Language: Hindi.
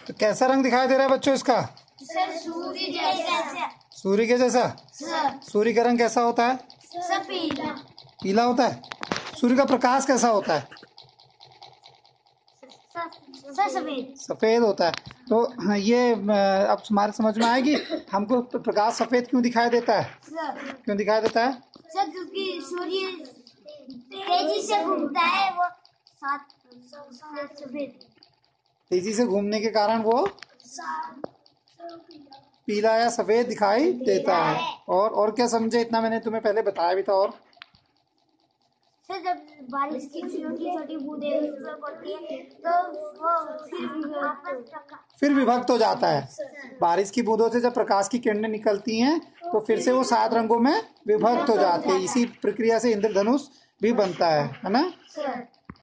तो कैसा रंग दिखाई दे रहा है बच्चों इसका? सर सूर्य जैसा। सूर्य के जैसा? सर सूर्य का रंग कैसा होता है? पीला। पीला होता है। सूर्य का प्रकाश कैसा होता है? सर सफेद। सफेद होता है। तो ये अब हमारे समझ में आएगी हमको तो प्रकाश सफेद क्यों दिखाई देता है? सर क्यों दिखाई देता है? सर क्योंकि सूर्य तेजी से घूमता है, वो साथ सफेद। तेजी से घूमने के कारण वो पीला या सफेद दिखाई देता है। और क्या समझे? इतना मैंने तुम्हें पहले बताया भी था। और सर जब बारिश की छोटी छोटी बूंदें उस पर पड़ती है तो वो फिर विभक्त हो जाता है। बारिश की बूंदों से जब प्रकाश की किरणें निकलती हैं तो फिर से वो 7 रंगों में विभक्त हो जाते हैं। इसी प्रक्रिया से इंद्रधनुष भी बनता है ना?